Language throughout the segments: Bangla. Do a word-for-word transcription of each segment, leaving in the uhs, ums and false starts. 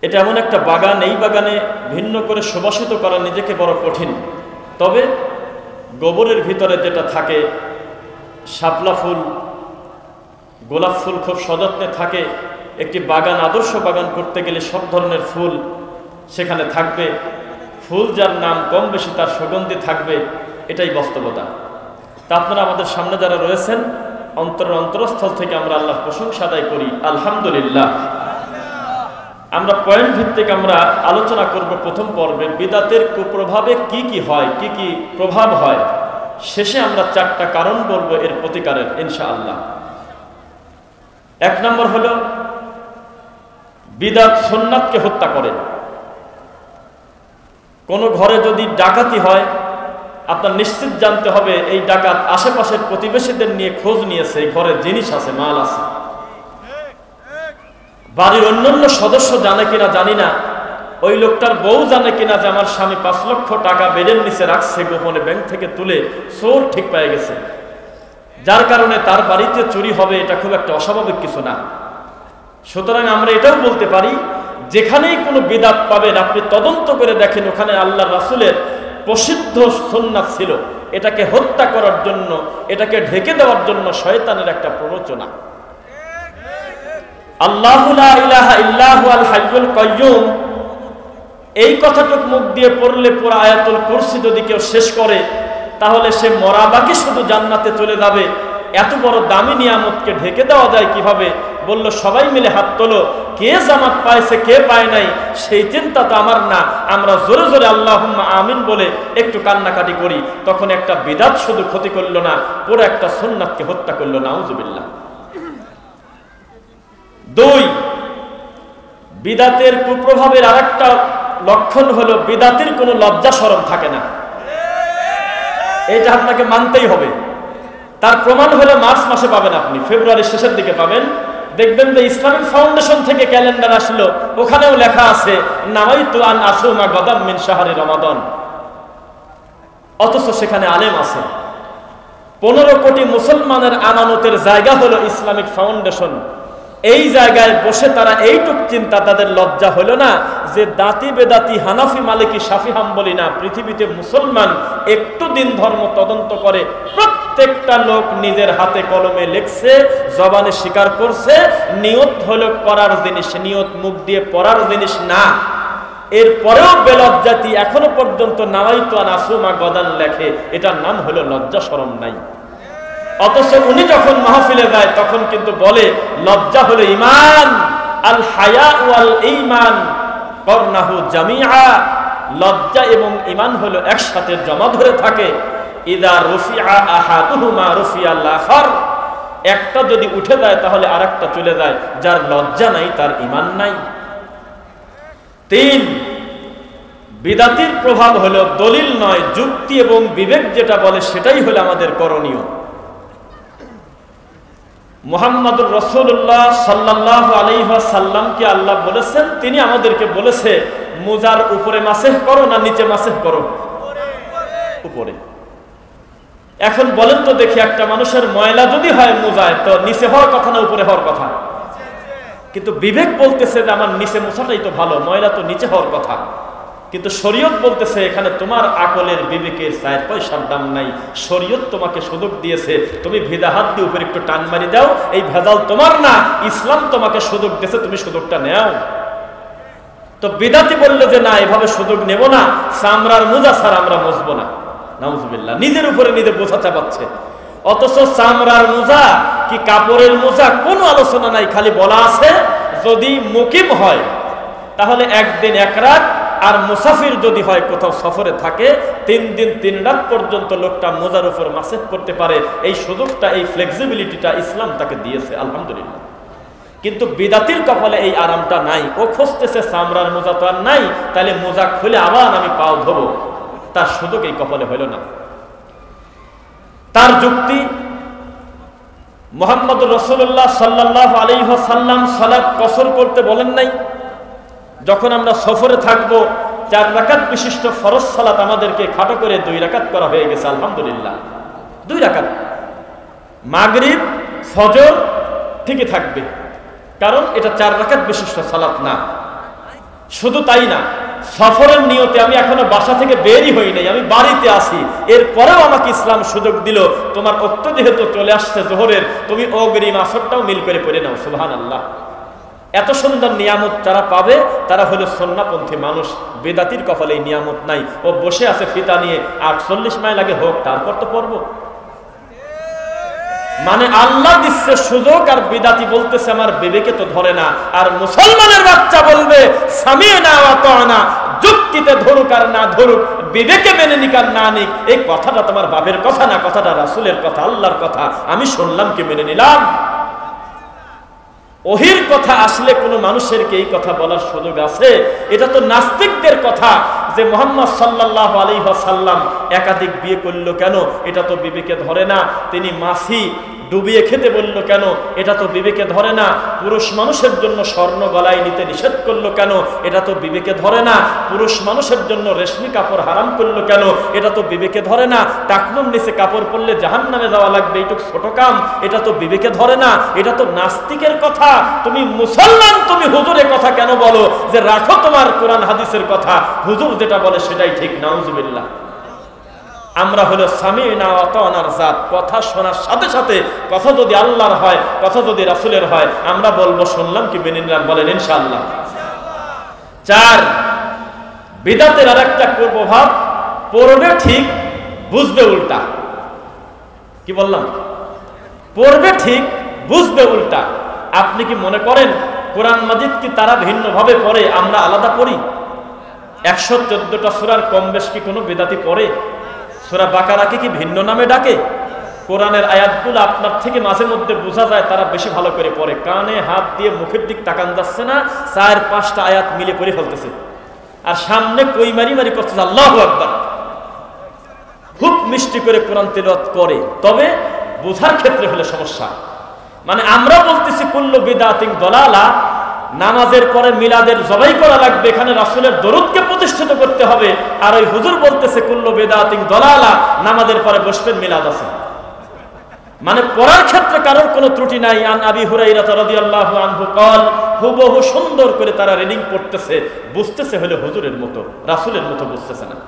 এটা এমন একটা বাগান, এই বাগানে ভিন্ন করে সুবাসিত করা নিজেকে বড় কঠিন। তবে গোবরের ভিতরে যেটা থাকে, শাপলা ফুল, গোলাপ ফুল খুব সযত্নে থাকে। একটি বাগান, আদর্শ বাগান করতে গেলে সব ধরনের ফুল সেখানে থাকবে। ফুল যার নাম কম বেশি তার সুগন্ধি থাকবে, এটাই বাস্তবতা। তা আপনারা আমাদের সামনে যারা রয়েছেন, অন্তরের অন্তরস্থল থেকে আমরা আল্লাহর প্রশংসা আদায় করি, আলহামদুলিল্লাহ। আমরা পয়েন্ট ভিত্তিক আমরা আলোচনা করব প্রথম পর্বে বিদাতের কুপ্রভাবে কি কি হয়, কি কি প্রভাব হয়। শেষে আমরা চারটা কারণ বলবো এর প্রতিকারের, ইনশাআল্লাহ। এক নম্বর হলো বিদাত সুন্নাতকে হত্যা করে। কোনো ঘরে যদি ডাকাতি হয়, আপনার নিশ্চিত জানতে হবে এই ডাকাত আশেপাশের প্রতিবেশীদের নিয়ে খোঁজ নিয়েছে, এই ঘরে জিনিস আছে, মাল আছে। বাড়ির অন্যান্য সদস্য জানে কিনা জানি না, ওই লোকটার বউ জানে কিনা যে আমার স্বামী পাঁচ লক্ষ টাকা বেডের নিচে রাখছে, গোপনে ব্যাংক থেকে তুলে চোর ঠিক পেয়ে গেছে, যার কারণে তার বাড়িতে চুরি হবে, এটা খুব একটা অস্বাভাবিক কিছু না। সুতরাং আমরা এটাও বলতে পারি, যেখানেই কোনো বিদাত পাবেন আপনি তদন্ত করে দেখেন ওখানে আল্লাহ রাসূলের প্রসিদ্ধ সুন্নাত ছিল। এটাকে হত্যা করার জন্য, এটাকে ঢেকে দেওয়ার জন্য শয়তানের একটা প্ররোচনা। আল্লাহু লা ইলাহা ইল্লাহু আল হাইয়ুল কাইয়্যুম, এই কথাটুকু মুখ দিয়ে পড়লে পুরো আয়াতুল কুরসি যদি কেউ শেষ করে, তাহলে সে মরা বাকি শুধু জান্নাতে চলে যাবে। এত বড় দামি নিয়ামতকে ঢেকে দেওয়া যায় কিভাবে? বলল সবাই মিলে হাত তোলো, কে জামাত পাইছে কে পায় নাই সেই চিন্তা তো আমার না। আমরা জোরে জোরে আল্লাহুম্মা আমিন বলে একটু কান্নাকাটি করি, তখন একটা বিদাত শুধু ক্ষতি করলো না, পুরো একটা সুন্নাতকে হত্যা করলো, নাউজুবিল্লাহ। দুই, বিদাতের কুপ্রভাবের আরেকটা লক্ষণ হলো বিদাতের কোনো লজ্জা শরম থাকে না। এটা আপনাকে মানতেই হবে। তার প্রমাণ হলো মার্চ মাসে পাবেন, আপনি ফেব্রুয়ারির শেষের দিকে পাবেন, দেখবেন যে ইসলামিক ফাউন্ডেশন থেকে ক্যালেন্ডার আসলো, ওখানেও লেখা আছে নাওয়াইতু আন আসুমা গাদাম মিন শাহরি রমাদান। অথচ সেখানে আলেম আছে। পনেরো কোটি মুসলমানের আমানতের জায়গা হলো ইসলামিক ফাউন্ডেশন। এই জায়গায় বসে তারা এইটুক চিন্তা, তাদের লজ্জা হলো না যে দাঁতি বেদাতি হানাফি মালিকি শাফি হাম্বলি না, পৃথিবীতে মুসলমান একটু দিন ধর্ম তদন্ত করে প্রত্যেকটা লোক নিজের হাতে কলমে লিখছে, জবানে স্বীকার করছে, নিয়ত হলো করার জিনিস, নিয়ত মুখ দিয়ে পড়ার জিনিস না। এরপরেও বেলজ্জাতি এখনো পর্যন্ত নাওয়াইতু আন আসুমা গদান লেখে, এটার নাম হলো লজ্জা শরম নাই। অথচ উনি যখন মাহফিলে যায় তখন কিন্তু বলে লজ্জা হলো ঈমান, আল হায়া ওয়াল ঈমান করনাহু জামিআ। লজ্জা এবং ঈমান হলো একসাথে জমা ধরে থাকে। ইদা রুফিআ আহাদুহুমা রুফিআল আখার, একটা যদি উঠে যায় তাহলে আরেকটা চলে যায়। যার লজ্জা নাই তার ঈমান নাই। তিন, বিদাতির প্রভাব হলো দলিল নয়, যুক্তি এবং বিবেক যেটা বলে সেটাই হলো আমাদের করণীয়। মুহাম্মদুর রাসূলুল্লাহ সাল্লাল্লাহু আলাইহি ওয়াসাল্লামকে আল্লাহ বলেছেন, তিনি আমাদেরকে বলেছে মুজার উপরে মাসেহ করো না নিচে মাসেহ করো? উপরে। এখন বলেন তো দেখি, একটা মানুষের ময়লা যদি হয় মুজায়, তো নিচে হওয়ার কথা না উপরে হওয়ার কথা? কিন্তু বিবেক বলতেছে যে আমার নিচে মোছাটাই তো ভালো, ময়লা তো নিচে হওয়ার কথা। কিন্তু শরীয়ত বলতেছে এখানে তোমার আকলের বিবেকের চার পয়সার দাম নাই। শরীয়ত তোমাকে সুযোগ দিয়েছে, তুমি ভিদা হাত দিয়ে উপরে একটু টান মারি দাও, এই ভেজাল তোমার না, ইসলাম তোমাকে সুযোগ দিয়েছে, তুমি সুযোগটা নেও। তো বিদাতি বললো যে না, এভাবে সুযোগ নেব না, চামড়ার মোজা ছাড়া আমরা মুছবো না। নাউজুবিল্লাহ, নিজের উপরে নিজে বোঝাতে পারছে। অথচ চামড়ার মোজা কি কাপড়ের মোজা কোনো আলোচনা নাই, খালি বলা আছে যদি মুকিম হয় তাহলে একদিন এক রাত, আর মুসাফির যদি হয় কোথাও সফরে থাকে তিন দিন তিন রাত পর্যন্ত লোকটা মোজার উপর মাসেহ করতে পারে। এই সুযোগটা, এই ফ্লেক্সিবিলিটিটা ইসলাম তাকে দিয়েছে, আলহামদুলিল্লাহ। কিন্তু বিদাতির কপালে এই আরামটা নাই। ও খুঁজতেছে চামড়ার মোজা তো আর নাই, তাহলে মোজা খুলে আবার আমি পাও ধোবো, তার সুযোগ এই কপালে হইল না। তার যুক্তি, মুহাম্মদুর রাসূলুল্লাহ সাল্লাল্লাহু আলাইহি ওয়াসাল্লাম সালাত কসর করতে বলেন নাই? যখন আমরা সফরে থাকবো, চার রাকাত বিশিষ্ট ফরজ সালাত আমাদেরকে খাটো করে দুই রাকাত করা হয়ে গেছে, আলহামদুলিল্লাহ। দুই রাকাত, মাগরিব ফজর ঠিকই থাকবে, কারণ এটা চার রাকাত বিশিষ্ট সালাত না। শুধু তাই না, সফরের নিয়তে আমি এখনো বাসা থেকে বেরই হই নাই, আমি বাড়িতে আছি, এরপরেও আমাকে ইসলাম সুযোগ দিল, তোমার ওক্ত যেহেতু চলে আসছে জোহরের, তুমি অগ্রিম আসরটাও মিল করে পড়ে নাও। সুবহানাল্লাহ। এত সুন্দর নিয়ামত যারা পাবে তারা হলো সুন্নাহপন্থী মানুষ। বেদাতির কপালে এই নিয়ামত নাই, ও বসে আছে ফিতা নিয়ে, আটচল্লিশ মাইল আগে হোক তারপর তো পড়বো। মানে আল্লাহ দিচ্ছে সুযোগ, আর বিদাতি বলতেছে আমার বিবেকে তো ধরে না। আর মুসলমানের বাচ্চা বলবে সামি'না ওয়া আতা'না, যুক্তিতে ধরুক আর না ধরুক, বিবেকে মেনে নিক আর না নিক, এই কথাটা তোমার বাপের কথা না, কথাটা রাসূলের কথা, আল্লাহর কথা, আমি শুনলাম কি মেনে নিলাম। ওহির কথা আসলে কোনো মানুষের কি এই কথা বলার সুযোগ আছে? এটা তো নাস্তিকদের কথা, যে মুহাম্মদ সাল্লাল্লাহু আলাইহি ওয়াসাল্লাম একাধিক বিয়ে করলো কেন, এটা তো বিবেকে ধরে না। তিনি মাছি ডুবিয়ে খেতে বলল কেন, এটা তো বিবেকে ধরে না। পুরুষ মানুষের জন্য স্বর্ণ গলায় নিতে নিষেধ করলো কেন, এটা তো বিবেকে ধরে না। পুরুষ মানুষের জন্য রেশমি কাপড় হারাম করলো কেন, এটা তো বিবেকে ধরে না। টাকনুর নিচে কাপড় পরলে জাহান্নামে যাওয়া লাগবে, এইটুকু ছোট কাম, এটা তো বিবেকে ধরে না। এটা তো নাস্তিকের কথা। তুমি মুসলমান, তুমি হুজুরের কথা কেন বলো যে রাখো তোমার কোরআন হাদিসের কথা, হুজুর যেটা বলে সেটাই ঠিক? নাউজুবিল্লাহ। আমরা হলো সামি'না ওয়া আতা'নার জাত। কথা শোনার সাথে সাথে কথা যদি আল্লাহর হয়, কথা যদি রাসূলের হয়, আমরা বলবো শুনলাম কি মেনে নিলাম। বলেন ইনশাআল্লাহ। চার, বিদাতের আরেকটা কুপ্রভাব, পড়বে ঠিক বুঝবে উল্টা। কি বললাম? পড়বে ঠিক বুঝবে উল্টা। আপনি কি মনে করেন কোরআন মাজিদ কি তারা ভিন্নভাবে পড়ে, আমরা আলাদা পড়ি? একশো চোদ্দটা সূরার কম বেশ কি কোনো বিদাতি পড়ে? সূরা বাকারাকে কি ভিন্ন নামে ডাকে? কোরআনের আয়াতগুলো আপনার থেকে মাঝে মধ্যে বোঝা যায় তারা বেশি ভালো করে পড়ে। কানে হাত দিয়ে মুখের দিক তাকান যাচ্ছে না, চার পাঁচটা আয়াত মিলে পড়ে ফেলতেছে, আর সামনে কই মারি মারি করতেছে আল্লাহু আকবার। খুব মিষ্টি করে কোরআন তিলাওয়াত করে, তবে বোঝার ক্ষেত্রে হলে সমস্যা। মানে আমরা বলতেছি কুল্লু বিদআতিন দালালা, নামাজের পরে মিলাদের জবাই করা লাগবে, এখানে রাসূলের দরুদকে প্রতিষ্ঠিত করতে হবে, আর ওই হুজুর বলতেছে কুল্লু বিদআতিন দালালা, নামাজের পরে বসবেন মিলাদ আছে। মানে পড়ার ক্ষেত্রে কারোর কোনো ত্রুটি নাই। আন আবি হুরায়রা রাদিয়াল্লাহু আনহু قال, হুবহু সুন্দর করে তারা রিডিং পড়তেছে, বুঝতেছে হলো হুজুরের মতো, রাসূলের মতো বুঝতেছে না।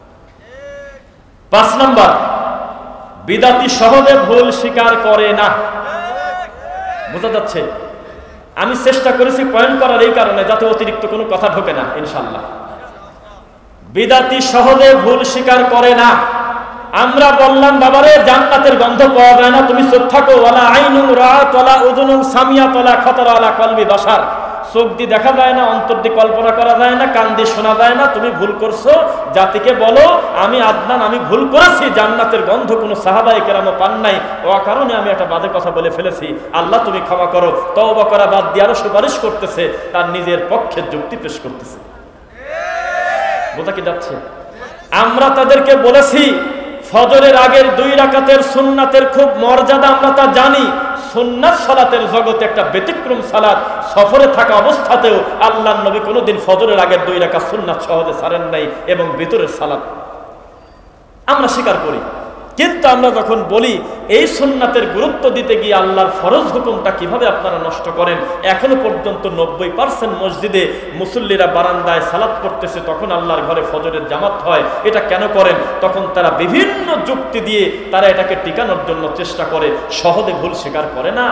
পাঁচ নাম্বার, বিদাতি সহজে ভুল স্বীকার করে না। বোঝা যাচ্ছে? আমি চেষ্টা করেছি পয়েন্ট করার এই কারণে যাতে অতিরিক্ত কোনো কথা ঢোকে না ইনশাআল্লাহ। বিদাতি সহজে ভুল স্বীকার করে না। আমরা বললাম বাবারে জান্নাতের গন্ধ পাওয়া যায় না, তুমি চুপ থাকো। ওয়ালা আইনুন রাআত ওয়ালা উযুনুন সামিয়াত ওয়ালা খাতারা আলা কলবি বাশার, চোখ দিয়ে দেখা যায় না, অন্তর দিয়ে কল্পনা করা যায় না, কান দিয়ে শোনা যায় না, তুমি ভুল করছো। জাতিকে বলো আমি আদনান, আমি ভুল করেছি, জান্নাতের গন্ধ কোনো সাহাবায়ে কেরামও পান নাই, ও কারণে আমি একটা বাজে কথা বলে ফেলেছি, আল্লাহ তুমি ক্ষমা করো। তওবা করা বাদ দিয়ে আরো সুপারিশ করতেছে, তার নিজের পক্ষে যুক্তি পেশ করতেছে। বোঝা কি যাচ্ছে? আমরা তাদেরকে বলেছি ফজরের আগের দুই রাকাতের সুন্নাতের খুব মর্যাদা, আমরা তা জানি। সুন্নাত সালাতের জগতে একটা ব্যতিক্রম সালাত, সফরে থাকা অবস্থাতেও আল্লাহর নবী কোনোদিন ফজরের আগের দুই রাকাত সুন্নাত সহজে ছাড়েন নাই, এবং ভিতরের সালাত আমরা স্বীকার করি। কিন্তু আমরা যখন বলি এই সুন্নাতের গুরুত্ব দিতে গিয়ে আল্লাহর ফরজ হুকুমটা কিভাবে আপনারা নষ্ট করেন, এখনো পর্যন্ত নব্বই পার্সেন্ট মসজিদে মুসল্লিরা বারান্দায় সালাত পড়তেছে, তখন আল্লাহর ঘরে ফজরের জামাত হয়, এটা কেন করেন? তখন তারা বিভিন্ন যুক্তি দিয়ে তারা এটাকে টিকানোর জন্য চেষ্টা করে, সহজে ভুল স্বীকার করে না।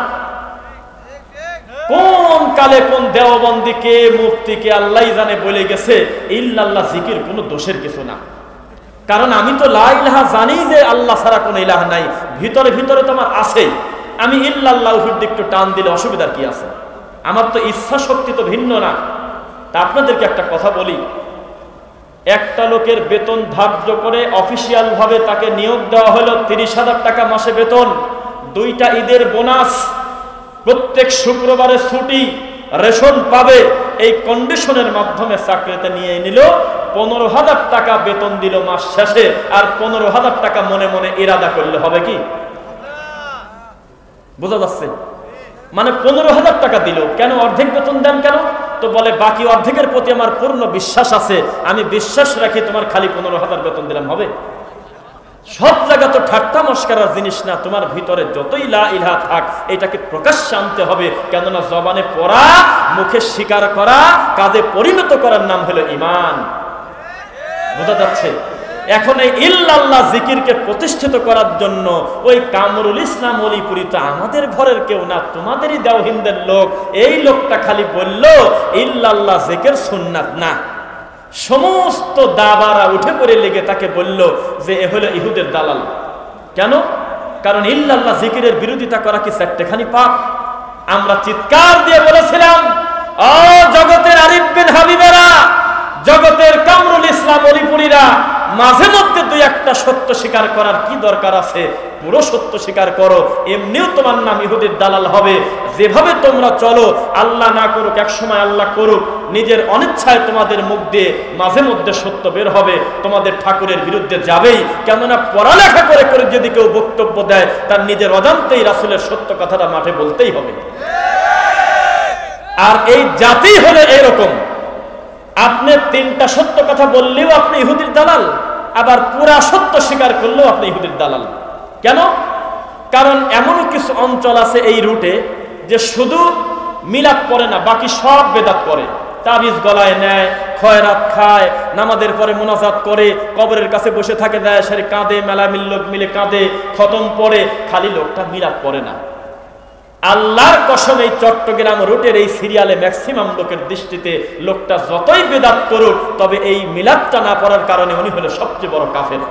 কোন কালে কোন দেওবন্দি কে মুফতি কে আল্লাহ জানে বলে গেছে ইল্লাল্লাহ জিকির কোনো দোষের কিছু না। কারণ আমি তো লা ইলাহা জানি যে আল্লাহ ছাড়া কোনো ইলাহ নাই, ভিতরে ভিতরে তোমার আছে। আমি ইল্লাল্লাহুর দিকে একটু টান দিলে অসুবিধার কি আছে? আমার তো ইচ্ছা শক্তি তো ভিন্ন না। তা আপনাদেরকে একটা কথা বলি, একটা লোকের বেতন ধার্য করে অফিসিয়াল ভাবে তাকে নিয়োগ দেওয়া হলো তিরিশ হাজার টাকা মাসে বেতন, দুইটা ঈদের বোনাস, প্রত্যেক শুক্রবারে ছুটি, রেশন পাবে, এই কন্ডিশনের মাধ্যমে চাকরিতে নিয়ে নিল। পনেরো হাজার টাকা বেতন দিল মাস শেষে, আর পনেরো হাজার টাকা মনে মনে ইরাদা করলে হবে কি? বোঝা যাচ্ছে? মানে পনেরো হাজার টাকা দিল, কেন অর্ধেক বেতন দেন কেন? তো বলে বাকি অর্ধেকের প্রতি আমার পূর্ণ বিশ্বাস আছে, আমি বিশ্বাস রাখি তোমার খালি পনেরো হাজার বেতন দিলাম হবে। সব জায়গা তো ঠাট্টা মস্করার জিনিস না। তোমার ভিতরে যতই লা ইলাহা থাক এটাকে প্রকাশ্যে আনতে হবে, কেননা জবানে পড়া, মুখে স্বীকার করা, কাজে পরিণত করার নাম হলো ঈমান। বোঝা যাচ্ছে? এখন এই ইল্লাল্লাহ জিকিরকে প্রতিষ্ঠিত করার জন্য ওই কামরুল ইসলাম অলিপুরি তো আমাদের ঘরের কেউ না, তোমাদেরই দেওহিন্দের লোক। এই লোকটা খালি বলল ইল্লাল্লাহ জিকির সুন্নাত না। সমস্ত দাবারা উঠে পড়ে লেগে তাকে বলল যে এ হলো ইহুদের দালাল। কেন? কারণ ইল্লাল্লাহ জিকিরের বিরোধিতা করা কি চারটেখানি পাপ? আমরা চিৎকার দিয়ে বলেছিলাম, ও জগতের আরিফ বিন হাবিবেরা, জগতের কামরুল ইসলাম অলিপুরীরা, মাঝে মধ্যে দুই একটা সত্য স্বীকার করার কি দরকার আছে? পুরো সত্য স্বীকার করো, এমনিও তোমার নাম ইহুদির দালাল হবে। যেভাবে তোমরা চলো, আল্লাহ না করুক, এক সময় আল্লাহ করুক, নিজের অনিচ্ছায় তোমাদের মুখ দিয়ে মাঝে মধ্যে সত্য বের হবে, তোমাদের ঠাকুরের বিরুদ্ধে যাবেই। কেননা পড়ালেখা করে করে যদি কেউ বক্তব্য দেয়, তার নিজের অজান্তেই রাসূলের সত্য কথাটা মাঠে বলতেই হবে। আর এই জাতি হলে এরকম, আপনি তিনটা সত্য কথা বললেও আপনি ইহুদির দালাল, আবার পুরা সত্য স্বীকার করলেও আপনি ইহুদির দালাল। কেন? কারণ এমনও কিছু অঞ্চল আছে এই রুটে যে শুধু মিলাদ পড়ে না, বাকি সব বেদাত করে। তাবিজ গলায় নেয়, খয়রাত খায়, নামাজের পরে মুনাজাত করে, কবরের কাছে বসে থাকে, দেয় সারি কাঁদে, মেলা মিল লোক মিলে কাঁদে, খতম পড়ে। খালি লোকটা মিলাদ পড়ে না। আল্লাহর কসম, এই চট্টগ্রাম রুটের এই সিরিয়ালে ম্যাক্সিমাম লোকের দৃষ্টিতে লোকটা যতই বেদাত করুক, তবে এই মিলাদটা না পড়ার কারণে উনি হলো সবচেয়ে বড় কাফের।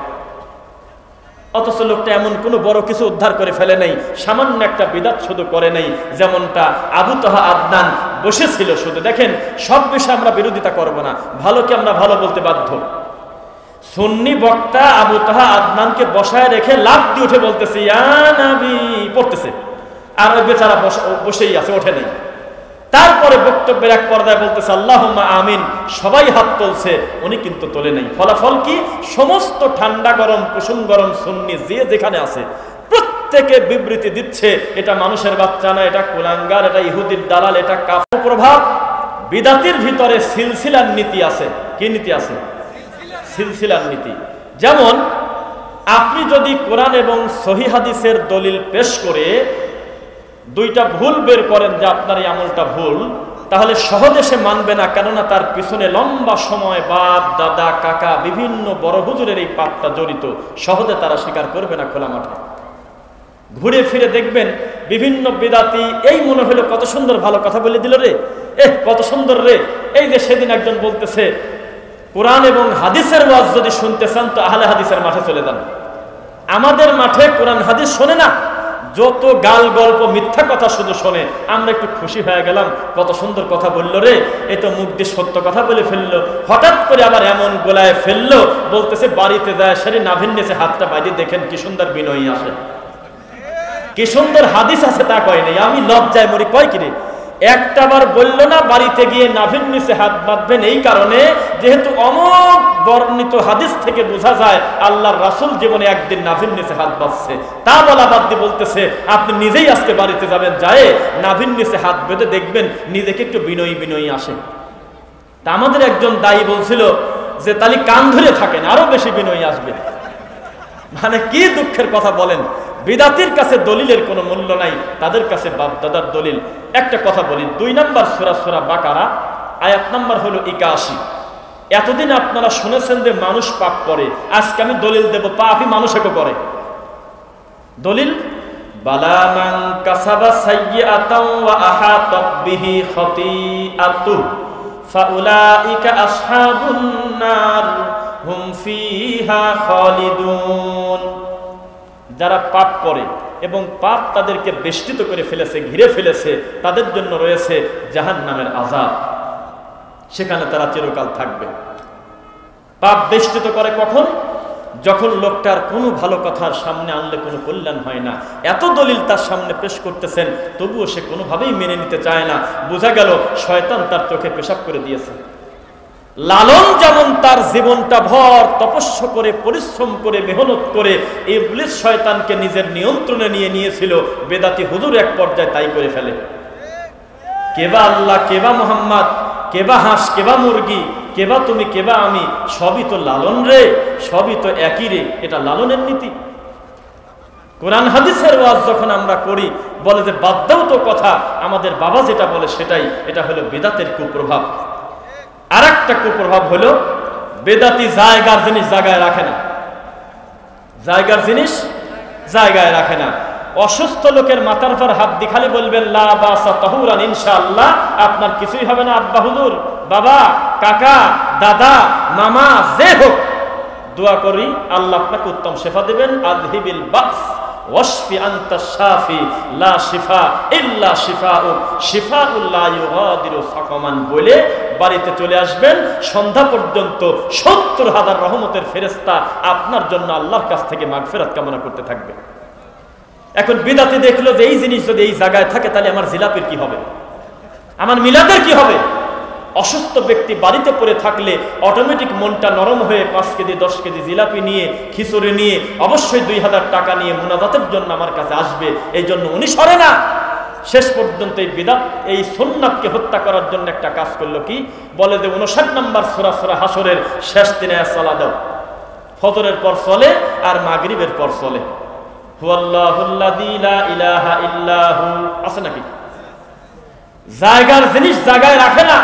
অথচ লোকটা এমন কোনো বড় কিছু উদ্ধার করে ফেলে নাই, সামান্য একটা বিদাত শুধু করে নাই, যেমনটা আবু তাহা আদনান বসেছিল। শুধু দেখেন, সব বিষয়ে আমরা বিরোধিতা করব না, ভালোকে আমরা ভালো বলতে বাধ্য। সুন্নি বক্তা আবু তাহা আদনানকে বসায় রেখে লাফ দিয়ে উঠে বলতেছে ইয়া নবী পড়তেছে, আর ওই বেচারা বসেই আছে, ওঠে নেই। তারপরে বক্তব্যের এক পর্যায়ে বলতেছে আল্লাহুম্মা আমিন, সবাই হাত তুলছে, উনি কিন্তু তোলে নেই। ফলাফল কি? সমস্ত ঠান্ডা গরম কুসুম গরম সুন্নি যে যেখানে আছে প্রত্যেকে বিবৃতি দিচ্ছে এটা মানুষের বাচ্চা না, এটা কুলাঙ্গার, এটা ইহুদির দালাল, এটা কাফের প্রভাব। বিদাতির ভিতরে সিলসিলার নীতি আছে। কি নীতি আছে? সিলসিলার নীতি। যেমন আপনি যদি কোরআন এবং সহিহ হাদিসের দলিল পেশ করে দুইটা ভুল বের করেন যে আপনার এই আমলটা ভুল, তাহলে সহজে সে মানবে না, কেননা তার পিছনে লম্বা সময় বাপ দাদা কাকা বিভিন্ন বড় হুজুরের এই পাপটা জড়িত। সহজে তারা স্বীকার করবে না খোলা মাঠে। ঘুরে ফিরে দেখবেন বিভিন্ন বিদাতি, এই মনে হলো কত সুন্দর ভালো কথা বলে দিল রে, এ কত সুন্দর রে। এই যে সেদিন একজন বলতেছে কোরআন এবং হাদিসের ওয়াজ যদি শুনতে চান তো আহলে হাদিসের মাঠে চলে যান। আমাদের মাঠে কোরআন হাদিস শোনে না, যত গাল গল্প মিথ্যা কথা শুধু শোনে। আমরা একটু খুশি হয়ে গেলাম, কত সুন্দর কথা বললো রে, এ তো মুখ দিয়ে সত্য কথা বলে ফেললো। হঠাৎ করে আবার এমন গোলায় ফেললো, বলতেছে বাড়িতে যায় সেরে নাভিন নিচে হাতটা বাইরে দেখেন কি সুন্দর বিনয়ী আসে, কি সুন্দর হাদিস আছে তা কয় নেই। আমি লজ্জায় মরি, কয় কিরে একটা বার বললো না বাড়িতে গিয়ে নাভিন নিচে হাত বাঁধবেন, এই কারণে যেহেতু অমোক বর্ণিত হাদিস থেকে বোঝা যায় আল্লাহর রাসূল জীবনে একদিন নাভিন নিচে হাত বাঁধছে। তা বলা বাদ দিয়ে বলতেছে আপনি নিজেই আজকে বাড়িতে যাবেন, যায় নাভিন নিচে হাত বেঁধে দেখবেন নিজেকে একটু বিনয়ী বিনয়ী আসে। তা আমাদের একজন দায়ী বলছিল যে তালি কান ধরে থাকেন, আরো বেশি বিনয়ী আসবে। মানে কি দুঃখের কথা বলেন। বিদাতির কাছে দলিলের কোনো মূল্য নাই, তাদের কাছে বাপ দাদার দলিল। একটা কথা বলি, দুই নম্বর সূরা সূরা বাকারা আয়াত নাম্বার হলো একাশি। এতদিন আপনারা শুনেছেন যে মানুষ পাপ করে, আজকে আমি দলিল দেব পাপই মানুষকে করে। দলিল বালা মান কাসাবা সাইয়্যাতান ওয়া আহাতাত বিহি খাতিআতু ফাউলাইকা আসহাবুন নার হুম ফিহা খালিদুন। যারা পাপ করে এবং পাপ তাদেরকে বেষ্টিত করে ফেলেছে, ঘিরে ফেলেছে, তাদের জন্য রয়েছে জাহান্নামের আযাব, সেখানে তারা চিরকাল থাকবে। পাপ বেষ্টিত করে কখন? যখন লোকটার কোনো ভালো কথার সামনে আনলে কোনো কল্যাণ হয় না। এত দলিল তার সামনে পেশ করতেছেন, তবুও সে কোনোভাবেই মেনে নিতে চায় না। বোঝা গেল শয়তান তার চোখে পেশাব করে দিয়েছে। লালন যেমন তার জীবনটা ভর তপস্যা করে পরিশ্রম করে মেহনত করে ইবলিস শয়তানকে নিজের নিয়ন্ত্রণে নিয়ে নিয়েছিল, বেদাতি হুজুর এক পর্যায়ে তাই করে ফেলে। কেবা আল্লাহ, কেবা মুহাম্মদ, কেবা হাঁস, কেবা মুরগি, কেবা তুমি কেবা আমি, সবই তো লালন রে, সবই তো একই রে, এটা লালনের নীতি। কোরআন হাদিসের ওয়াজ যখন আমরা করি, বলে যে বাদ দাও তো কথা, আমাদের বাবা যেটা বলে সেটাই, এটা হলো বেদাতের কুপ্রভাব। আর একটা কুপ্রভাব হলো বেদাতি জায়গার জিনিস জায়গায় রাখে না, জায়গার জিনিস জায়গায় রাখে না। অসুস্থ লোকের মাথার পর হাত দিয়ে খালি বলবেন লা বাসা তাহুরান ইনশাআল্লাহ, আপনার কিছুই হবে না আব্বা হুজুর, বাবা, কাকা, দাদা, মামা, যে হোক, দোয়া করি আল্লাহ আপনাকে উত্তম শিফা দেবেন। আযহিবিল বাস ওয়াশফি আনতা শাফি লা শিফা ইল্লা শিফাউক শিফাউল লা ইউগাদিরু সাকামান বলে বাড়িতে চলে আসবেন। সন্ধ্যা পর্যন্ত সত্তর হাজার রহমতের ফেরেশতা আপনার জন্য আল্লাহর কাছ থেকে মাগফিরাত কামনা করতে থাকবে। এখন বিদাতি দেখলো যে এই জিনিস যদি এই জায়গায় থাকে, তাহলে আমার জিলাপির কি হবে, আমার মিলাদের কি হবে? অসুস্থ ব্যক্তি বাড়িতে পড়ে থাকলে অটোমেটিক মনটা নরম হয়ে পাঁচ কেজি দশ কেজি জিলাপি নিয়ে, খিচুড়ি নিয়ে, অবশ্যই দুই হাজার টাকা নিয়ে মুনাজাতের জন্য আমার কাছে আসবে। এই জন্য উনি সরে না। শেষ পর্যন্ত এই বিদাত, এই সুন্নাতকে হত্যা করার জন্য একটা কাজ করলো কি, বলে যে উনষাট নম্বর সূরা সূরা হাসরের শেষ দিনে সালাত দাও, ফজরের পর চলে আর মাগরিবের পর চলে। হুয়াল্লাহুল্লাযী লা ইলাহা ইল্লাহু, আছে নাকি? জায়গার জিনিস জায়গায় রাখে না।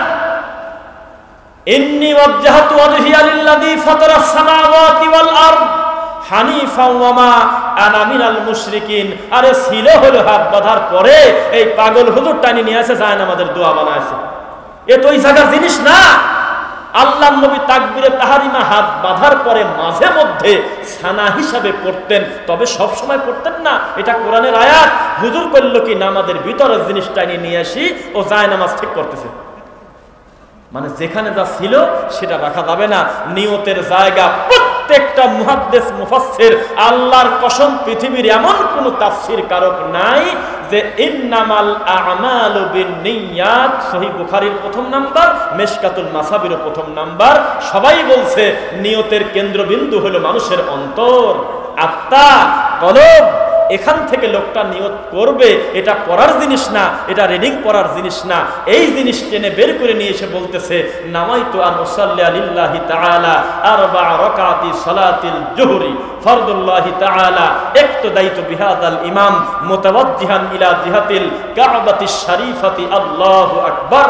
ইন্নী ওয়াজ্জাহতু ওয়াজহিয়া লিল্লাযী ফাতারাস সামাওয়াতি ওয়াল আরদ হানিফাও ওয়া মা আনা মিনাল মুশরিকিন। আরে ছিল হলো হাত বাঁধার পরে এই পাগল হুজুর টানি নিয়ে আসে যায় নামাজের দোয়া বানাইছে, এ তো ওই জায়গার জিনিস না। আল্লাহর নবী তাকবীরে তাহরিমা হাত বাঁধার পরে মাঝে মধ্যে সানা হিসাবে পড়তেন, তবে সব সময় পড়তেন না। এটা কোরআনের আয়াত। হুজুর করলো কি, নামাজের ভিতরের জিনিসটা নিয়ে আসি, ও যায় নামাজ ঠিক করতেছে। মানে যেখানে যা ছিল সেটা রাখা যাবে না। নিয়তের জায়গা প্রত্যেকটা মুহাদ্দিস মুফাসসির, আল্লাহর কসম পৃথিবীর এমন কোন তাফসীর কারক নাই যে ইন্নামাল আ'মালু বিন্নিয়াত, সহিহ বুখারীর প্রথম নাম্বার, মিশকাতুল মাসাবির প্রথম নাম্বার, সবাই বলছে নিয়তের কেন্দ্রবিন্দু হলো মানুষের অন্তর, আত্মা, কলব। এখান থেকে লোকটা নিয়ত করবে, এটা পড়ার জিনিস না, এটা রিডিং পড়ার জিনিস না। এই জিনিস টেনে বের করে নিয়ে এসে বলতেছে নামাইতু আন উসাল্লি লিল্লাহি তাআলা আরবা রাকাতি সালাতিল জুহরি ফরদুল্লাহি তাআলা ইক্তদাইতু বিহাদাল ইমাম মুতাওয়াজ্জিহান ইলা জিহাতিল কাবাতিশ শরীফাতি আল্লাহু আকবার।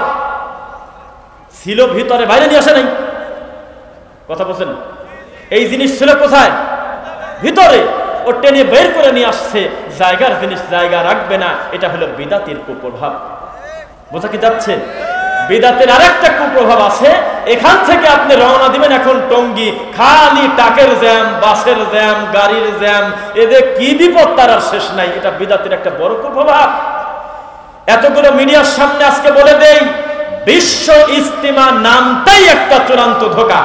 ছিল ভিতরে, বাইরে নিয়ে আসে নাই। কথা বলছেন? এই জিনিস ছিল কোথায়? ভিতরে। ও টেনে বের করে নিয়ে আসছে। জায়গার জিনিস জায়গা রাখবে না, এটা হলো বিদাতের কুপ্রভাব। বোঝা কি যাচ্ছে? বিদাতের আরেকটা কুপ্রভাব আছে। এখান থেকে আপনি রওনা দিবেন এখন টঙ্গী, খালি টাকের জ্যাম, বাসের জ্যাম, গাড়ির জ্যাম, এদের কি বিপদ তার আর শেষ নাই। এটা বিদাতের একটা বড় কুপ্রভাব। এতগুলো মিডিয়ার সামনে আজকে বলে দেই, বিশ্ব ইজতিমা নামটাই একটা চূড়ান্ত ধোঁকা।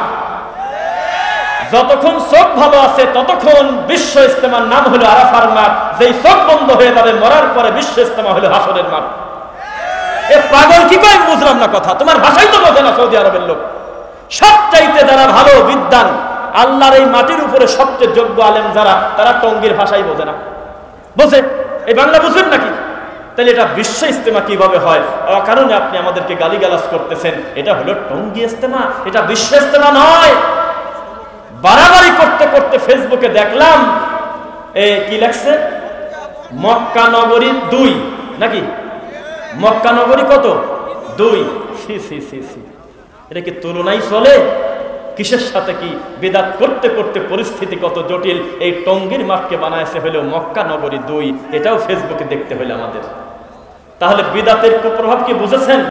যতক্ষণ চোখ ভালো আছে ততক্ষণ বিশ্ব ইজতেমার নাম হলো আরাফার মাঠ। যেই চোখ বন্ধ হয়ে যাবে মরার পরে বিশ্ব ইজতেমা হলো হাসরের মাঠ। এ পাগল কি কয় বুঝলাম না কথা, তোমার ভাষাই তো বোঝে না সৌদি আরবের লোক। সবচাইতে যারা ভালো বিদ্বান, আল্লাহর এই মাটির উপরে সবচেয়ে যোগ্য আলেম যারা, তারা টঙ্গীর ভাষাই বোঝে না। বোঝে? এই বাংলা বুঝবেন নাকি? তাহলে এটা বিশ্ব ইজতেমা কিভাবে হয়? অকারণে আপনি আমাদেরকে গালিগালাজ করতেছেন। এটা হলো টঙ্গী ইজতেমা, এটা বিশ্ব ইজতেমা নয়। বাড়াবাড়ি করতে করতে ফেসবুকে দেখলাম এ কি লেখছে, মক্কা নগরী দুই নাকি, মক্কা নগরী কত? দুই। সি সি সি সি এটা কি তুলনাই চলে? কিসের সাথে কি? বিদাত করতে করতে পরিস্থিতি কত জটিল। এই টঙ্গীর মাঠকে বানাইছে হলো মক্কা নগরী দুই। এটাও ফেসবুকে দেখতে হলো আমাদের। তাহলে বিদাতের কুপ্রভাব কি বুঝেছেন?